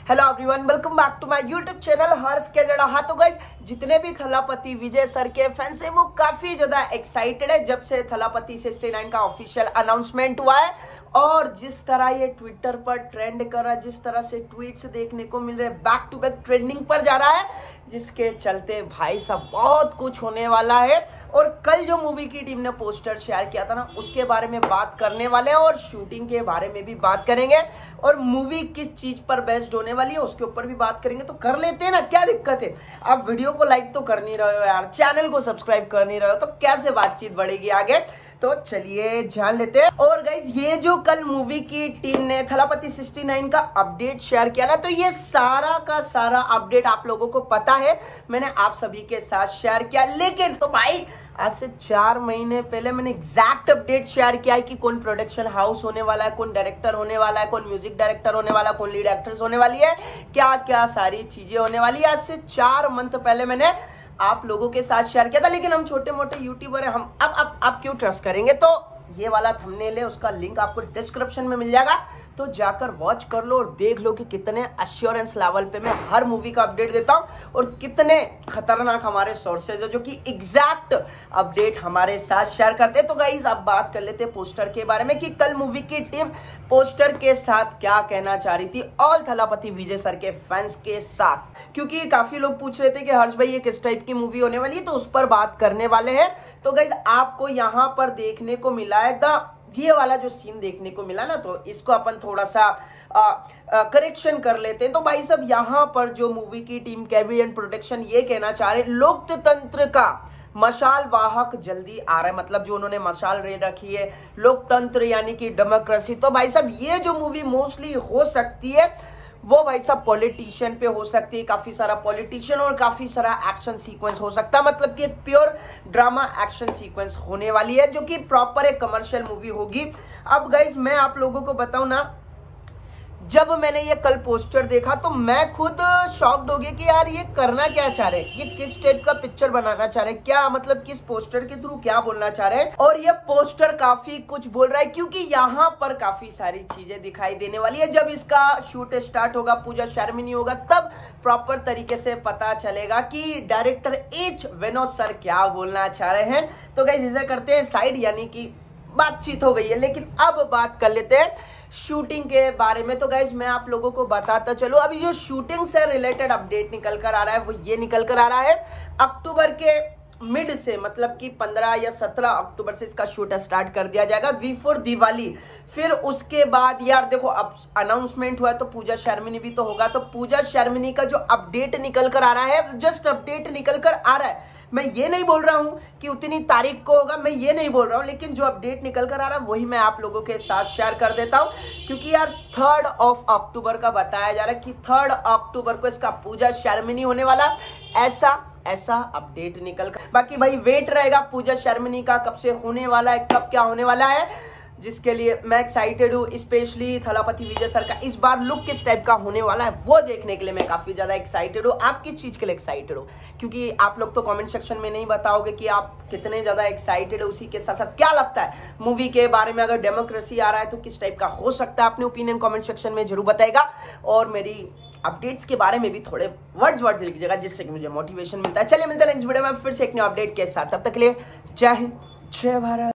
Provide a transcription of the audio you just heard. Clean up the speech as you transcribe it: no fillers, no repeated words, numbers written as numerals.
Hello everyone, welcome back to my YouTube channel Harsh के जड़ा। हाँ तो गाइस, जितने भी थलापति विजय सर के फैंस हैं वो काफी ज्यादा एक्साइटेड है जब से थलापति 69 का ऑफिशियल अनाउंसमेंट हुआ है। और जिस तरह ये ट्विटर पर ट्रेंड कर रहा है, जिस तरह से ट्वीट्स देखने को मिल रहे हैं, बैक टू बैक ट्रेंडिंग पर जा रहा है, जिसके चलते भाई साहब बहुत कुछ होने वाला है। और कल जो मूवी की टीम ने पोस्टर शेयर किया था ना, उसके बारे में बात करने वाले हैं और शूटिंग के बारे में भी बात करेंगे और मूवी किस चीज पर बेस्ड होने वाली है उसके ऊपर भी बात करेंगे। तो कर लेते हैं ना, क्या दिक्कत है। आप वीडियो को लाइक तो कर नहीं रहे हो यार, चैनल को सब्सक्राइब कर नहीं रहे हो, तो कैसे बातचीत बढ़ेगी आगे। तो चलिए जान लेते हैं। और गाइज, ये जो कल मूवी की टीम ने थलापति 69 का अपडेट शेयर किया ना, तो ये सारा का सारा अपडेट आप लोगों को पता है, मैंने आप सभी के साथ शेयर किया। लेकिन तो भाई आज से 4 महीने पहले मैंने एग्जैक्ट अपडेट शेयर किया है कि कौन प्रोडक्शन हाउस होने वाला है, कौन डायरेक्टर होने वाला है, कौन म्यूजिक डायरेक्टर होने वाला है, कौन लीड एक्ट्रेस होने वाली है, क्या क्या सारी चीजें होने वाली है। आज से 4 मंथ पहले मैंने आप लोगों के साथ शेयर किया था। लेकिन हम छोटे मोटे यूट्यूबर हैं, हम अब आप क्यों ट्रस्ट करेंगे। तो ये वाला थंबनेल है, उसका लिंक आपको डिस्क्रिप्शन में मिल जाएगा, तो जाकर वॉच कर लो और देख लो कि कितने एश्योरेंस लेवल पे मैं हर मूवी का अपडेट देता हूं और कितने खतरनाक हमारे सोर्सेज है जो कि एग्जैक्ट अपडेट हमारे साथ शेयर करते हैं। तो गाइस, अब बात कर लेते हैं पोस्टर के बारे में कि कल मूवी की टीम पोस्टर के साथ क्या कहना चाह रही थी ऑल थलापति विजय सर के फैंस के साथ। क्योंकि काफी लोग पूछ रहे थे कि हर्ष भाई ये किस टाइप की मूवी होने वाली है, तो उस पर बात करने वाले हैं। तो गाइस, आपको यहाँ पर देखने को मिला है ये वाला जो सीन देखने को मिला ना, तो इसको अपन थोड़ा सा करेक्शन कर लेते हैं। तो भाई साहब, यहाँ पर जो मूवी की टीम कैबी एंड प्रोडक्शन ये कहना चाह रहे, लोकतंत्र का मशाल वाहक जल्दी आ रहा है। मतलब जो उन्होंने मशाल रे रखी है, लोकतंत्र यानी कि डेमोक्रेसी। तो भाई साहब, ये जो मूवी मोस्टली हो सकती है वो भाई साहब पॉलिटिशियन पे हो सकती है, काफी सारा पॉलिटिशियन और काफी सारा एक्शन सीक्वेंस हो सकता है। मतलब कि एक प्योर ड्रामा एक्शन सीक्वेंस होने वाली है जो कि प्रॉपर एक कमर्शियल मूवी होगी। अब गाइज, मैं आप लोगों को बताऊं ना, जब मैंने ये कल पोस्टर देखा तो मैं खुद शॉक्ड हो गया कि यार ये करना क्या चाह रहे हैं, ये किस टाइप का पिक्चर बनाना चाह रहे हैं, क्या मतलब किस पोस्टर के थ्रू क्या बोलना चाह रहे हैं। और ये पोस्टर काफी कुछ बोल रहा है क्योंकि यहाँ पर काफी सारी चीजें दिखाई देने वाली है। जब इसका शूट स्टार्ट होगा, पूजा शर्मिनी होगा, तब प्रॉपर तरीके से पता चलेगा कि डायरेक्टर एच विनोद सर क्या बोलना चाह रहे हैं। तो गाइस, इसे करते हैं साइड, यानी कि बातचीत हो गई है। लेकिन अब बात कर लेते हैं शूटिंग के बारे में। तो गाइज, मैं आप लोगों को बताता चलो, अभी जो शूटिंग से रिलेटेड अपडेट निकल कर आ रहा है वो ये निकल कर आ रहा है अक्टूबर के मिड से, मतलब कि 15 या 17 अक्टूबर से इसका शूट स्टार्ट कर दिया जाएगा बिफोर दिवाली। फिर उसके बाद यार देखो, अब अनाउंसमेंट हुआ है तो पूजा शर्मिनी भी तो होगा। तो पूजा शर्मिनी का जो अपडेट निकल कर आ रहा है, जस्ट अपडेट निकल कर आ रहा है, मैं ये नहीं बोल रहा हूं कि उतनी तारीख को होगा, मैं ये नहीं बोल रहा हूं, लेकिन जो अपडेट निकल कर आ रहा है वही मैं आप लोगों के साथ शेयर कर देता हूं। क्योंकि यार 3 अक्टूबर का बताया जा रहा है कि 3 अक्टूबर को इसका पूजा शर्मिनी होने वाला, ऐसा अपडेट निकल कर। बाकी भाई वेट रहेगा पूजा शर्मिनी का, कब से होने वाला है, कब क्या होने वाला है, जिसके लिए मैं एक्साइटेड हूँ। स्पेशली थलापति विजय सर का इस बार लुक किस टाइप का होने वाला है वो देखने के लिए मैं काफी ज्यादा एक्साइटेड हूँ। आप किस चीज के लिए एक्साइटेड हो, क्योंकि आप लोग तो कमेंट सेक्शन में नहीं बताओगे कि आप कितने ज्यादा एक्साइटेड है। उसी के साथ साथ क्या लगता है मूवी के बारे में, अगर डेमोक्रेसी आ रहा है तो किस टाइप का हो सकता है, अपने ओपिनियन कमेंट सेक्शन में जरूर बताएगा। और मेरी अपडेट्स के बारे में भी थोड़े वर्ड्स लिख दीजिएगा, जिससे कि मुझे मोटिवेशन मिलता है। चलिए मिलते हैं नेक्स्ट वीडियो में फिर से एक न्यू अपडेट के साथ, तब तक के लिए जय हिंद, जय भारत।